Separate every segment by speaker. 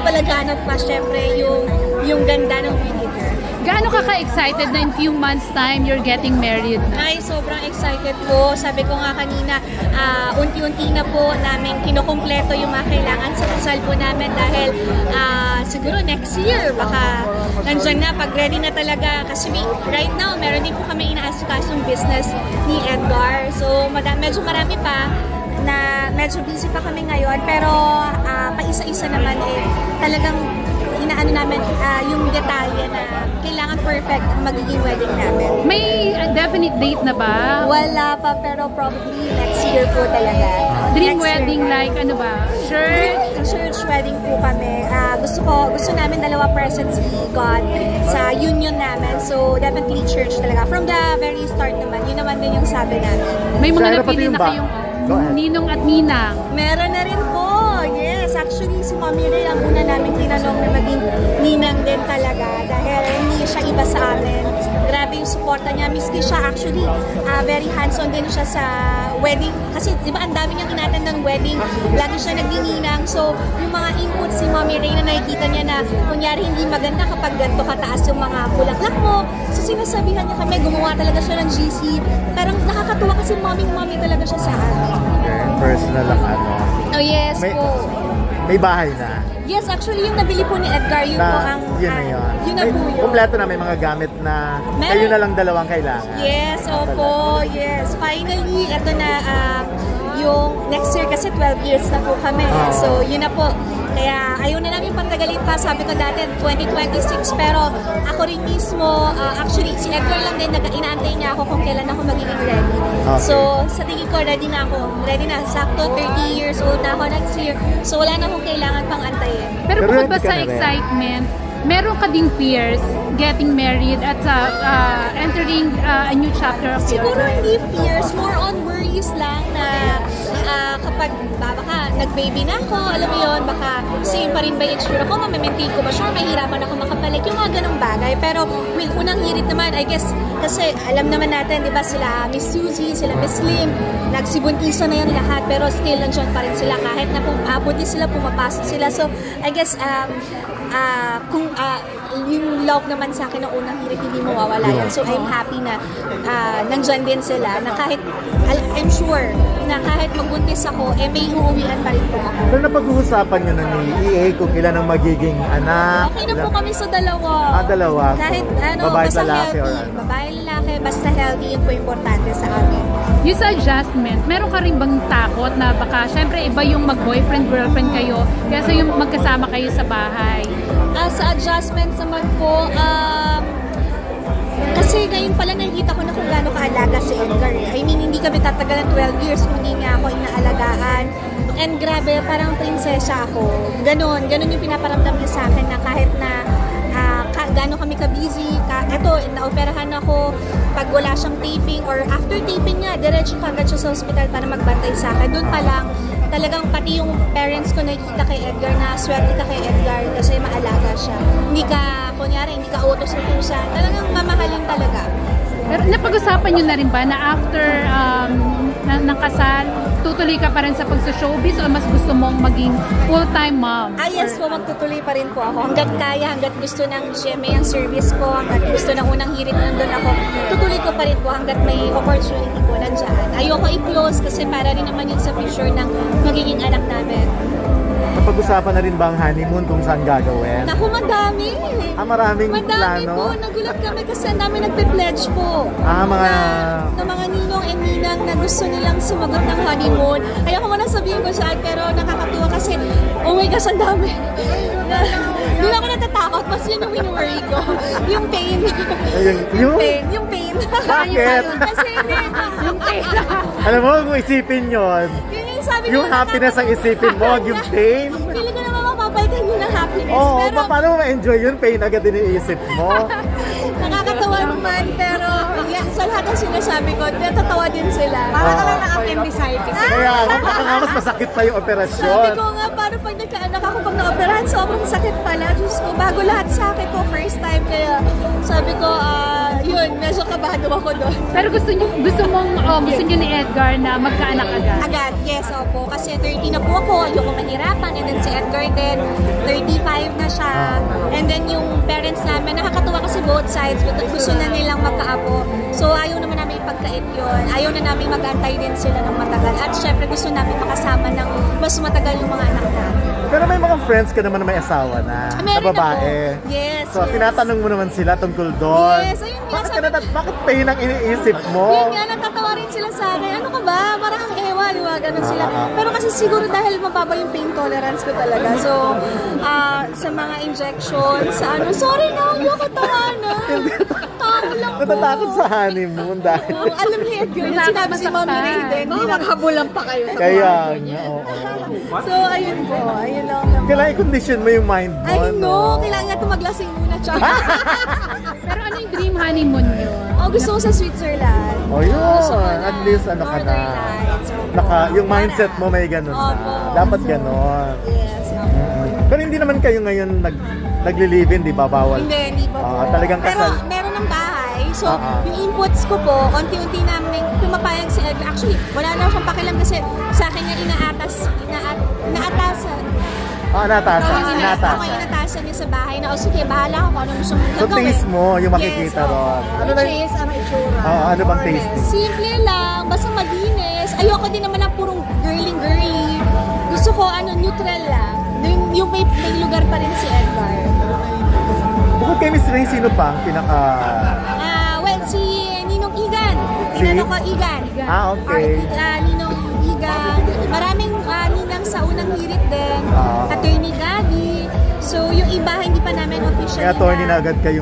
Speaker 1: papalaganap pa syempre yung ganda ng beauty girl.
Speaker 2: Gaano ka ka-excited na in few months time you're getting married na?
Speaker 1: Ay, sobrang excited po. Sabi ko nga kanina, unti-unti na po namin kinukumpleto yung mga kailangan sa kasal po namin dahil siguro next year, baka nandyan na, pag ready na talaga. Kasi right now, meron din po kami inaasikasong business ni Edgar. So, medyo marami pa na medyo busy pa kami ngayon. Pero, paisa-isa naman talagang inaano namin yung detalye na kailangan perfect ang magiging wedding namin.
Speaker 2: May definite date na ba?
Speaker 1: Wala pa, pero probably next year po talaga.
Speaker 2: Dream
Speaker 1: next
Speaker 2: wedding
Speaker 1: year.
Speaker 2: Like ano ba?
Speaker 1: Church wedding po kami. Gusto namin dalawa presents ni God sa union namin. So definitely church talaga. From the very start naman, yun naman din yung sabi namin.
Speaker 2: May mga napili na kayong ninong at ninang?
Speaker 1: Meron na rin po. Yes, actually si Mommy Ray ang una namin tinanong na maging ninang din talaga dahil hindi siya iba sa amin. Grabe yung suporta niya. Miski siya actually very hands-on din siya sa wedding. Kasi di ba ang dami niyang inattend ng wedding. Lagi siya nagdininang. So yung mga inputs si Mommy Ray na nakikita niya na kunyari hindi maganda kapag ganito kataas yung mga bulaklak mo. So sinasabihan niya kami, gumawa talaga siya ng GC. Parang nakakatuwa kasi mommy talaga siya sa amin.
Speaker 3: Okay, personal lang ano.
Speaker 1: Oh yes po.
Speaker 3: May bahay na.
Speaker 1: Yes, actually yung nabili po ni Edgar, yun po ang...
Speaker 3: Yun na yun.
Speaker 1: Yun na po yun.
Speaker 3: Kompleto na, may mga gamit na kayo na lang dalawang kailangan.
Speaker 1: Yes, opo, yes. Finally, ito na yung next year kasi 12 years na po kami. So, yun na po. Kaya ayaw na namin patagalin pa. Sabi ko dati 2026 pero ako rin mismo, actually si Edgar lang din inaantay niya ako kung kailan ako magiging ready. Okay. So sa tingin ko ready na ako. Ready na. Sakto 30 years old na ako next year. So wala na akong kailangan pang antayin.
Speaker 2: Pero bukod ba sa excitement, meron ka ding fears getting married at entering a new chapter of your life?
Speaker 1: Siguro hindi fears, more on worries lang na kapag baka nag-baby na ako, alam mo yun, baka same pa rin ba yung itsura ko, mamaintain ko ba siya, mahirapan ako makapalit, yung mga ganong bagay. Pero unang hirit naman, I guess, kasi alam naman natin, di ba, sila Miss Suzy, sila Miss Lim, nagsibuntiso na yan lahat, pero still nandiyan pa rin sila, kahit na buti sila, pumapasok sila. So, I guess, kung yung love naman sa akin ng unang hirit, hindi mawawala yan. So, I'm happy na nandyan din sila, na kahit, I'm sure, na kahit magbuntis ako, may uuwian pa rin po ako.
Speaker 3: Pero napag-uusapan nyo na ni EA kung ilan ang magiging anak?
Speaker 1: Okay na po kami sa dalawa.
Speaker 3: Dalawa.
Speaker 1: Kahit
Speaker 3: babae,
Speaker 1: basta
Speaker 3: lalaki,
Speaker 1: healthy. Babae, lalaki, basta healthy, yun po importante sa amin.
Speaker 2: Yung sa adjustment, meron ka rin bang takot na baka, syempre iba yung mag-boyfriend, girlfriend kayo, kaysa yung magkasama kayo sa bahay?
Speaker 1: Sa adjustments naman po, kasi ngayon pala nakikita ko na kung gaano kaalaga si Edgar. I mean, hindi kami tatagal ng 12 years kung hindi niya ako inaalagaan. And grabe, parang prinsesa ako. Ganon yung pinaparamdam niya sa akin na kahit na gaano kami ka-busy. Eto, naoperahan ako pag wala siyang taping or after taping niya, diretso kagad siya sa hospital para magbantay sa akin. Doon pa lang, talagang pati yung parents ko nakikita kay Edgar na swerte ka kay Edgar kasi maalaga siya. Hindi ka, kunyari, hindi ka utos sa pusa. Talagang mamahalin talaga.
Speaker 2: Pero napag-usapan nyo na rin ba na after ng kasal, tutuloy ka pa rin sa pagsa-showbiz o mas gusto mong maging full-time mom?
Speaker 1: Yes po, magtutuloy pa rin po ako. Hanggat kaya, hanggat gusto ng GMA ang service ko, hanggat gusto ng unang hirit nandun ako, tutuloy ko pa rin po hanggat may opportunity po nandyan. Ayoko i-close kasi para rin naman yun sa future ng magiging anak namin.
Speaker 3: Napag-usapan na rin ba ang honeymoon kung saan gagawin?
Speaker 1: Naku, madami.
Speaker 3: Maraming
Speaker 1: madami
Speaker 3: plano?
Speaker 1: Po. Nagulat kami kasi ang dami nagpe-pledge po.
Speaker 3: Na
Speaker 1: mga ninong and ninang na gusto nilang sumagot ng honeymoon. Ayoko mo na sabihin ko saan, pero nakakatuwa kasi, oh my gosh, ang dami. Doon ako natatakot, mas yun yung wini-worry ko. Yung pain. Yung pain.
Speaker 3: Bakit?
Speaker 1: Kasi
Speaker 2: yung pain.
Speaker 3: Alam mo, kung isipin yun, yung happiness ang isipin mo, yung pain.
Speaker 1: Pili ko naman mapapalitan yun ng happiness.
Speaker 3: Oo,
Speaker 1: pero
Speaker 3: paano mo ma-enjoy yun? Pain agad din iisip mo.
Speaker 1: Nakakatawa naman, pero sa lahat ng sinasabi ko, natatawa din sila.
Speaker 4: Para ka lang na-appendicitis.
Speaker 3: Kaya, baka nga mas masakit pa yung operasyon.
Speaker 1: Sabi ko nga, paano pag nagkaanak ako pag na-operahan, sobrang sakit pala. Diyos ko, bago lahat sa akin ko, first time. Kaya sabi ko, yun, medyo kabado ako doon.
Speaker 2: Pero gusto niyo ni Edgar na magkaanak agad?
Speaker 1: Agad, yes, opo. Kasi 30 na po ako, ayoko mahirapan. And then si Edgar din, 35 na siya. And then yung parents namin, nakakatuwa kasi both sides. Gusto na nilang magkaapo. So ayaw naman namin ipagkait yun. Ayaw na namin mag-antay din sila ng matagal. At syempre gusto namin makasama ng mas matagal yung mga anak namin.
Speaker 3: Pero may mga friends ka naman na may asawa na, na babae.
Speaker 1: Ako. Yes,
Speaker 3: So, tinatanong mo naman sila tungkol doon.
Speaker 1: Yes, ayun nga.
Speaker 3: Bakit pain ang iniisip mo?
Speaker 1: Yun nga, natatawa rin sila sa akin. Ano ka ba? Parang ang ewa, di ba? Ganun sila. Pero kasi siguro dahil mababa yung pain tolerance ko talaga. So, sa mga injections, sa ano, sorry na, hindi ako tawanan. Tawa lang po.
Speaker 3: Natatakot sa honeymoon dahil.
Speaker 1: Alam ni Edgar, yung sinabi si Mommy Raiden, hindi maghabulan pa kayo.
Speaker 3: Kaya nga, oo.
Speaker 1: So, ayun po. Ayun lang naman.
Speaker 3: Kailangan i-condition mo yung mind mo.
Speaker 1: Ay, no. Kailangan nga tumaglasing muna, Char.
Speaker 2: Pero ano yung dream honeymoon niyo?
Speaker 1: Gusto ko sa Switzerland.
Speaker 3: Oh, yun.
Speaker 1: Gusto ko
Speaker 3: At least, ano ka na.
Speaker 1: Northern Lights.
Speaker 3: Yung mindset mo may ganun na.
Speaker 1: Opo.
Speaker 3: Dapat ganun.
Speaker 1: Yes.
Speaker 3: Pero hindi naman kayo ngayon nagli-live-in, di ba? Bawal.
Speaker 1: Hindi pa po.
Speaker 3: Talagang
Speaker 1: Pero
Speaker 3: kasal.
Speaker 1: meron ng bahay. So, yung inputs ko po, unti-unti namin pumapayag si Edgar. Actually, wala na siyang pakialam kasi sa akin niya inaatasan.
Speaker 3: Inatasan.
Speaker 1: Ako inatasan niya sa bahay na, sige, bahala ako kung ano gusto mong
Speaker 3: So,
Speaker 1: gagawin.
Speaker 3: taste mo yung makikita ron.
Speaker 1: Ano ang itsura?
Speaker 3: Ano bang taste?
Speaker 1: Simple lang, basta malinis. Ayoko din naman ng purong girly. Gusto ko, neutral lang. Yung may lugar pa rin si Edgar.
Speaker 3: Bukod kay Miss Ray, sino pa ang pinaka...
Speaker 1: Well, si Ninong Igan. Tinanong ko Igan.
Speaker 3: Okay.
Speaker 1: Ninong Igan. Maraming ninang sa unang hirit din. Attorney Gabi. So, yung iba, hindi pa namin official.
Speaker 3: May attorney na agad kayong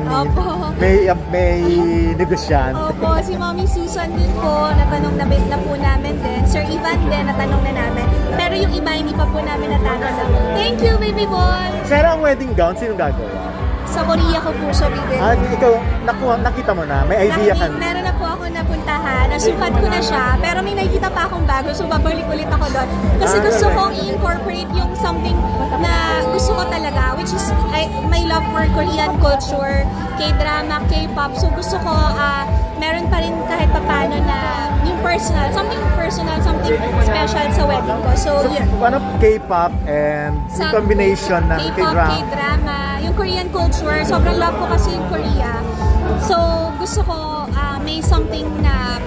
Speaker 3: may negosyante.
Speaker 1: Opo, si Mommy Susan din po, natanong na po namin din. Sir Ivan din, natanong na namin. Pero yung iba, hindi pa po namin natanong. Thank you, baby boy!
Speaker 3: Pero ang wedding gown, sino gagawa?
Speaker 1: Sa Korea ko po siya bibili.
Speaker 3: Ikaw, nakita mo na? May idea ka na?
Speaker 1: Meron na po ako napuntahan. Nasukat ko na siya. Pero may nakikita pa akong bago. So, babalik ulit ako doon. Kasi gusto kong i-incorporate yung something na gusto ko talaga. Which is my love for Korean culture, K-drama, K-pop. So, gusto ko meron pa rin kahit papano na yung something personal, something special sa wedding ko. So, yun.
Speaker 3: Ano K-pop and yung combination ng
Speaker 1: K-pop, K-drama, yung Korean culture. Sobrang love ko kasi yung Korea. So, gusto ko may something na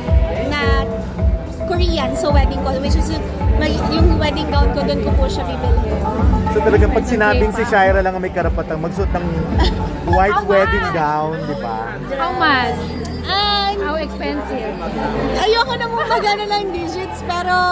Speaker 1: Korean sa wedding ko, which is yung wedding gown ko, doon ko po siya bibili.
Speaker 3: So talagang pag sinabing si Shaira lang ang may karapatang magsuot ng white wedding gown, di ba?
Speaker 2: How much? How expensive?
Speaker 1: Ayoko na mong magana ng digits, pero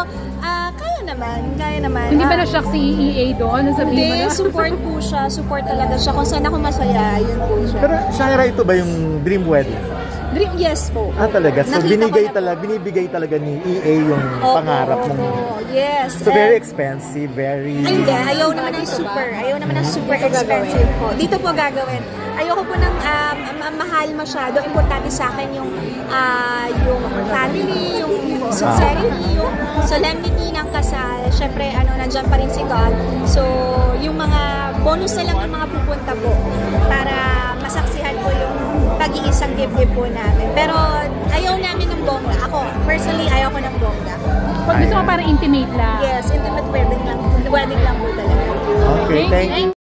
Speaker 1: kaya naman.
Speaker 2: Hindi ba na-shock si EA doon?
Speaker 1: Hindi, support po siya. Support talaga siya. Kung saan ako masaya, yun po siya.
Speaker 3: Pero Shaira, ito ba yung dream wedding?
Speaker 1: Yes po.
Speaker 3: Talaga. So
Speaker 1: Nakita
Speaker 3: binibigay talaga ni EA yung pangarap mong.
Speaker 1: Yes.
Speaker 3: So very expensive, very.
Speaker 1: Hindi, ayaw naman ng super expensive po. Dito po gagawin. Ayoko po ng mahal masyado. Importante sa akin yung family, yung sincerity, yung solemnity ng kasal. Syempre, nandyan pa rin si God. So, yung mga bonus na lang yung mga pupunta po para masaksihan po yung pag-iisang dibdib po namin. Pero ayaw namin ng bongga. Ako, personally, ayaw ko ng bongga.
Speaker 2: Pag gusto mo parang intimate lang.
Speaker 1: Yes, intimate wedding lang po talaga.
Speaker 3: Okay, thank you.